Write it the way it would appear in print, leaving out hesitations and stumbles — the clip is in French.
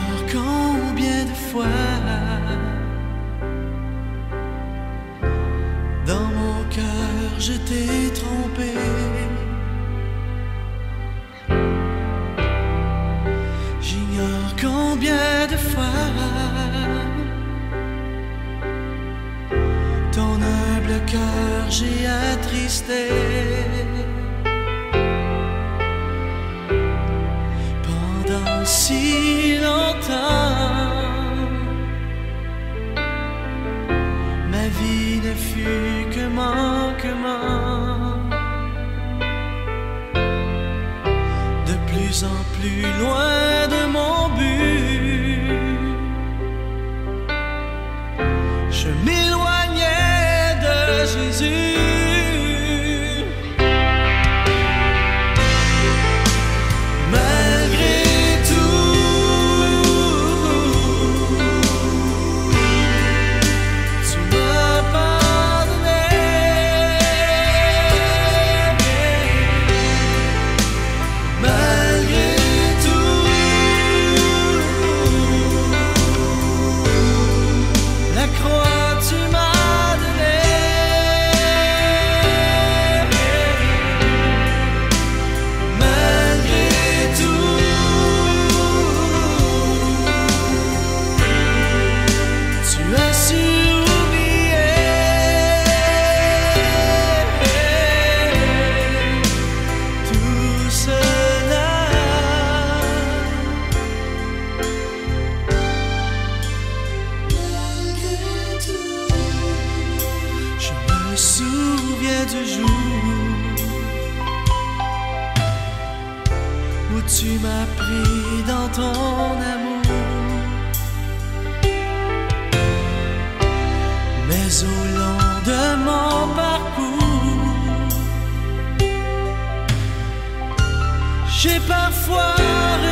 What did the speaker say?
J'ignore combien de fois dans mon cœur je t'ai trompé. J'ignore combien de fois ton humble cœur j'ai attristé. Pendant si longtemps, ma vie ne fut que manquement. De plus en plus loin de mon but, je m'éloignais de Jésus. Je me souviens du jour où tu m'as pris dans ton amour. Mais au long de mon parcours, j'ai parfois